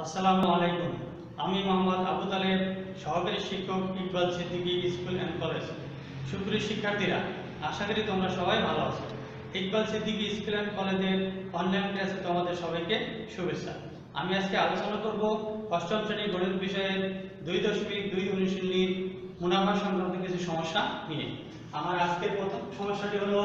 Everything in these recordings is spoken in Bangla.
আসসালামু আলাইকুম। আমি মোহাম্মদ আবু তালেব, সহকারী শিক্ষক, Iqbal Siddiqui school and college. সুপ্রিয় শিক্ষার্থীরা, আশা করি তোমরা সবাই ভালো আছো। ইকবাল সিদ্দিকী স্কুল অ্যান্ড কলেজের অনলাইন ক্লাসে তোমাদের সবাইকে শুভেচ্ছা। আমি আজকে আলোচনা করব অষ্টম শ্রেণী গণিত বিষয়ের 2.2 অনুশীলনীর মুনাফা সংক্রান্ত কিছু সমস্যা নিয়ে। আমার আজকের প্রথম সমস্যাটি হলো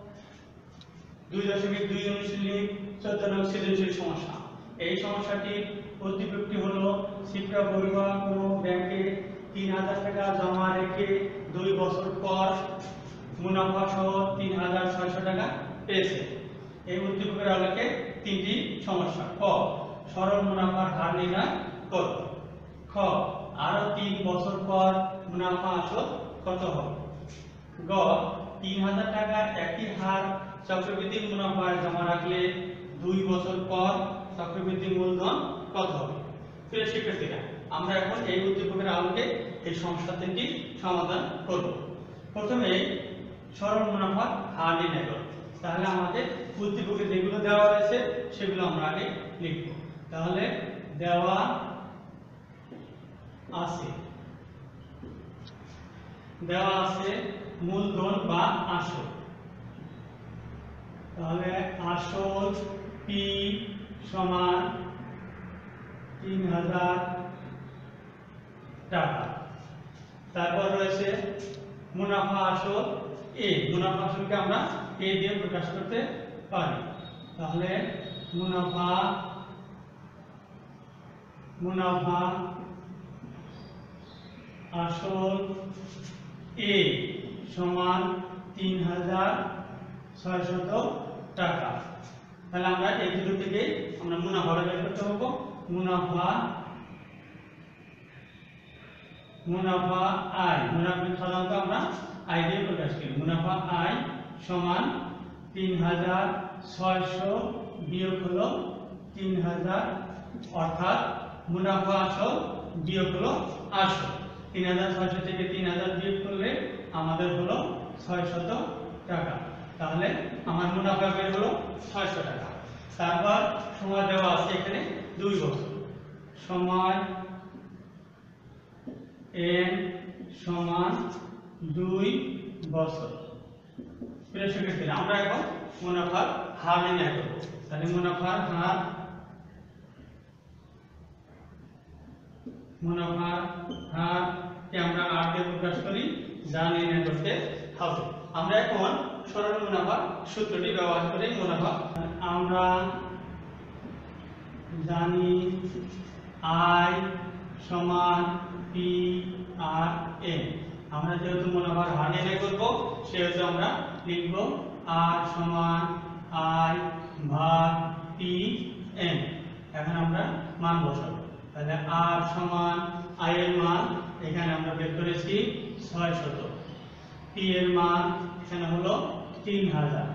2.2 অনুশীলনীর 14 নং সৃজনশীল সমস্যা। এই সমস্যাটির উদ্দীপকটি হলো শিক্ষা পরিবার কোনো ব্যাংকে 3000 টাকা জমা রেখে 2 বছর পর মুনাফা সহ 3600 টাকা পেয়েছে। এই উদ্দীপকের আলোকে তিনটি সমস্যা। ক, সরল মুনাফার হার নির্ণয় করো। খ, আরো 3 বছর পর মুনাফা আসল কত হবে। গ, 3000 টাকা একই হার চক্রবৃদ্ধি মুনাফায় জমা রাখলে 2 বছর পর চক্রবৃদ্ধি মূলধন কত হবে। প্রিয় শিক্ষার্থীরা, আমরা এখন এই উদ্দীপকের আলোকে এই সমস্যা তিনটি সমাধান করব। প্রথমে সরল মুনাফার হার নির্ণয় করব। তাহলে আমাদের উদ্দীপকে যেগুলো দেওয়া রয়েছে সেগুলো আমরা আগে লিখব। তাহলে দেওয়া আছে মূলধন বা আসল। তাহলে আসল পি সমান 3000 টাকা। তারপর রয়েছে মুনাফা আসল এ। মুনাফা আসলকে আমরা এ দিয়ে প্রকাশ করতে পারি। তাহলে মুনাফা আসল এ সমান 3600 টাকা। তাহলে আমরা এই দুটো থেকে আমরা মুনাফাটা বের করতে পারবো। মুনাফা আয়, মুনাফা সাধারণত আমরা আয় দিয়ে প্রকাশ করি। মুনাফা আয় সমান 3600 বিয়োগ হলো 3000, অর্থাৎ মুনাফা আসল বিয়োগ হলো আসল। 3600 থেকে 3000 বিয়োগ করলে আমাদের হলো 600 টাকা। তাহলে আমার মুনাফা বের হলো 600 টাকা। তারপর সময় দেওয়া আছে এখানে 2 বছর। সময় n সমান 2 বছর। প্রিয় শিক্ষার্থীরা, আমরা এখন মুনাফার হার নির্ণয় করব। তাহলে মুনাফার হারকে আমরা r দিয়ে প্রকাশ করি, যা নির্ণয় করতে হবে। আমরা এখন সরল মুনাফার সূত্রটি ব্যবহার করে মুনাফা আমরা জানি আয় সমান পি আর এন। আমরা যেহেতু মুনাফার হার নির্ণয় করব, সেহেতু আমরা লিখব আর সমান আয় ভাগ পি এন। এখন আমরা মান বসাবো। তাহলে আর সমান আই এর মান এখানে আমরা বের করেছি 600, পি এর মান এখানে হলো 3000,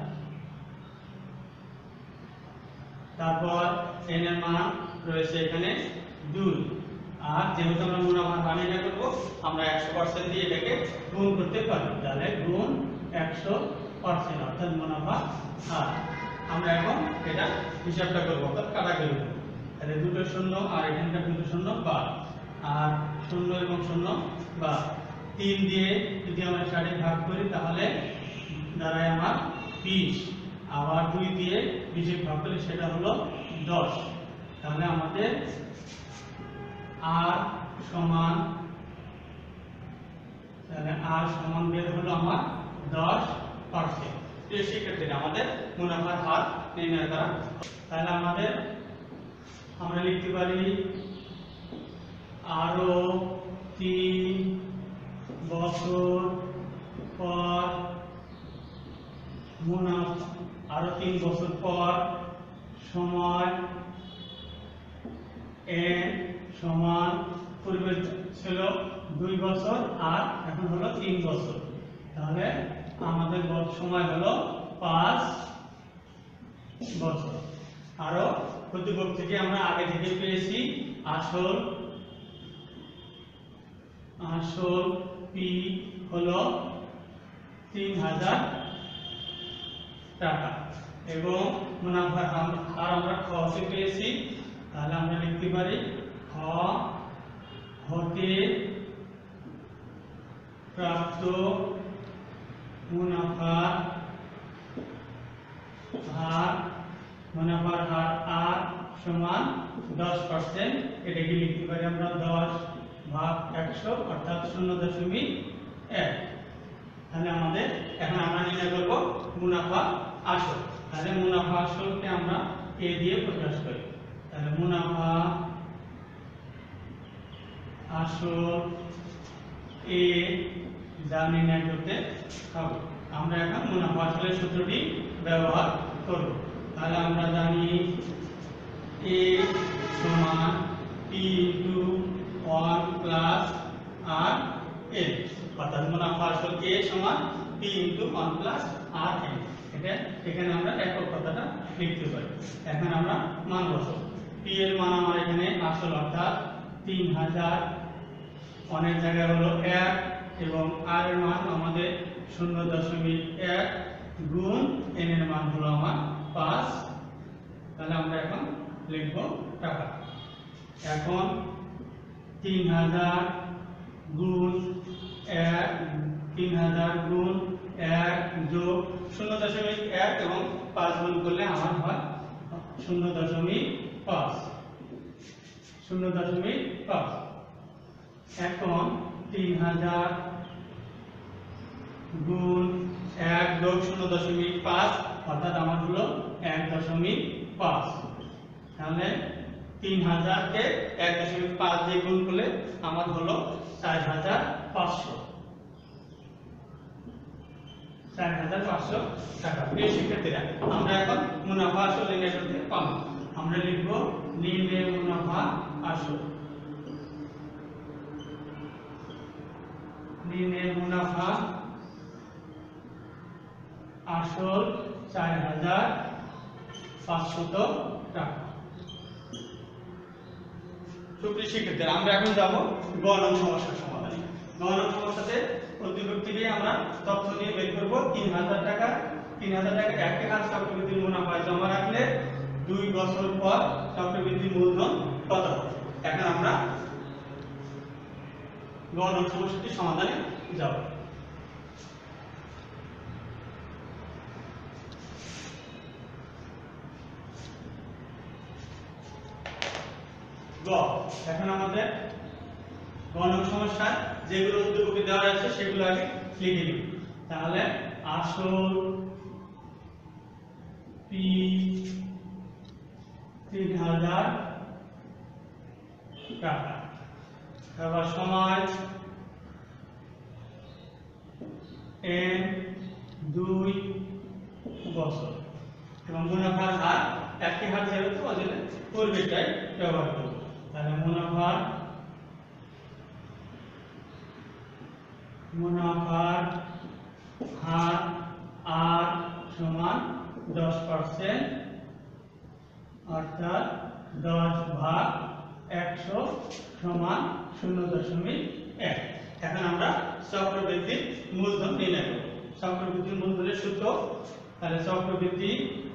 তারপর এন এর মান রয়েছে এখানে 2। আর যেহেতু আমরা মুনাফার হার নির্ণয় করব, আমরা 100% দিয়ে এটাকে গুণ করতে পারি। তাহলে গুণ 100%, অর্থাৎ মুনাফা হার। আমরা এখন এটা হিসাবটা করব, অর্থাৎ কাটাকাটি করব। তাহলে 2 শূন্য আর এখানকার 2 শূন্য বাদ, আর 0 এবং 0 বাদ। 3 দিয়ে যদি আমরা 4 ভাগ করি তাহলে দাঁড়ায় আমার 20। আবার 2 দিয়ে 20 ভাগ করলে সেটা হলো 10। তাহলে আমাদের আর সমান বের হলো আমার 10%। প্রিয় শিক্ষার্থীরা, আমাদের মুনাফার হার নির্ণয় করা। তাহলে আমরা লিখতে পারি আরো 3 বছর পর সময় n সমান, পূর্বে ছিল 2 বছর আর এখন হলো 3 বছর। তাহলে আমাদের সময় হলো 5 বছর। আরো উদ্দীপক থেকে আমরা আগে থেকে পেয়েছি আসল পি হলো 3000 টাকা এবং মুনাফার হার আমরা খ পেয়েছি তাহলে আমরা লিখতে পারি হ হতে প্রাপ্ত মুনাফার হার আর সমান 10%। এটাকে লিখতে পারি আমরা 10/100 অর্থাৎ 0.1। তাহলে আমাদের এখন আমরা নির্ণয় করব মুনাফা আসল। তাহলে মুনাফা আসলকে আমরা এ দিয়ে প্রকাশ করি। তাহলে মুনাফা আসল এ যা নির্ণয় করতে হবে, আমরা এখন মুনাফা আসলের সূত্রটি ব্যবহার করব। তাহলে আমরা জানি a সমান p into 1 plus r n, অর্থাৎ মুনাফা আসল a সমান p into 1 plus r n। এটা এখানে আমরা একক কথাটা লিখতে পারি। এখন আমরা মান বসাবো। p এর মান আমার এখানে আসল অর্থাৎ 3000, অনেক জায়গায় হলো 1 এবং r এর মান আমাদের 0.1 গুণ n এর মান হলো আমার 5। তাহলে আমরা এখন লিখব টাকা। এখন 3000 গুণ 1 যোগ 0.1 এবং 5 গুণ করলে আমার হয় 0.5। এখন 3000 গুণ 1 যোগ 0.5 অর্থাৎ আমার হলো 1.5। তাহলে 3000 কে 1.5 দিয়ে গুণ করলে আমার হলো 4500 টাকা। প্রিয় শিক্ষার্থীরা, আমরা এখন মুনাফা আসল নির্ণয় করতে পারবো। আমরা লিখব নির্ণয় মুনাফা আসল। নির্ণয় মুনাফা আসল 4500 টাকা। সুপ্রিয় শিক্ষার্থীরা, আমরা এখন যাব গ নং সমস্যার সমাধানে। গ নং সমস্যাতে প্রতিব্যক্তি দিয়ে আমরা তথ্য নিয়ে বের করব 3000 টাকা। 3000 টাকা 1 হাজার চক্রবৃদ্ধির মুনাফায় জমা রাখলে 2 বছর পর চক্রবৃদ্ধি মূলধন কত হবে। এখন আমরা গ নং সমস্যাটি সমাধানে যাব। এখন আমাদের গ নং সমস্যা যেগুলো উদ্দীপকে দেওয়া আছে সেগুলো আগে লিখে নিই। তাহলে আসল p 3000 টাকা, তারপর সময় n 2 বছর এবং মুনাফার হার একই হার যেহেতু ওজনে পূর্বেরটাই ব্যবহার করব। তাহলে মুনাফার হার আর সমান 10%, অর্থাৎ 10/100 সমান 0.1। এখন আমরা চক্রবৃদ্ধির মূলধন নির্ণয় করব। চক্রবৃদ্ধির মূলধনের সূত্র, তাহলে চক্রবৃদ্ধি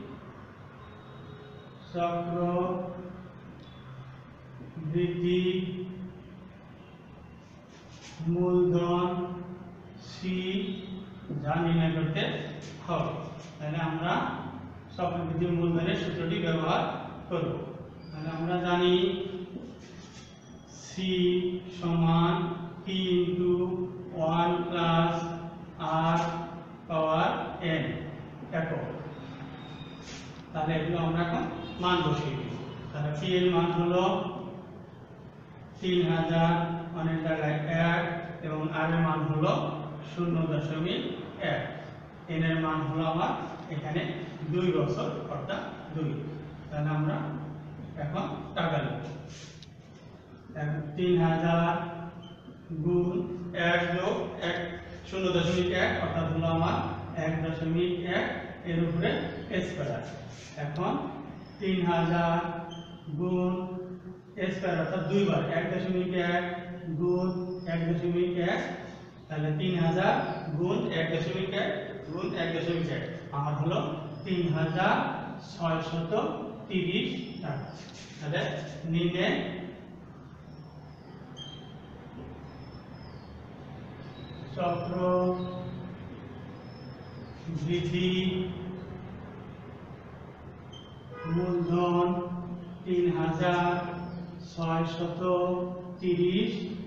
মূলধন সি যা নির্ণয় করতে হবে। তাহলে আমরা চক্রবৃদ্ধি মূলধনের সূত্রটি ব্যবহার করব। তাহলে আমরা জানি সি সমান p into 1 plus r power n একক। তাহলে এগুলো আমরা এখন মান বসিয়ে দিব। তাহলে p এর মান হলো 3000, অনেক জায়গায় 1 এবং r এর মান হলো 0.1। n এর মান হলো আমার এখানে 2 বছর অর্থাৎ 2। তাহলে আমরা এখন টাকা লিখব। 3000 গুণ 1 যোগ 0.1 অর্থাৎ হলো আমার 1.1 এর উপরে স্কয়ার। এখন 3000 গুণ স্কয়ার অর্থাৎ 2 বার 1.1 গুণ 1.1, তাহলে 3000 গুণ 1.1 গুণ 1.1 আমার হলো 3600 30 টাকা। তাহলে নিম্নে চক্র বৃদ্ধি মূলধন 3630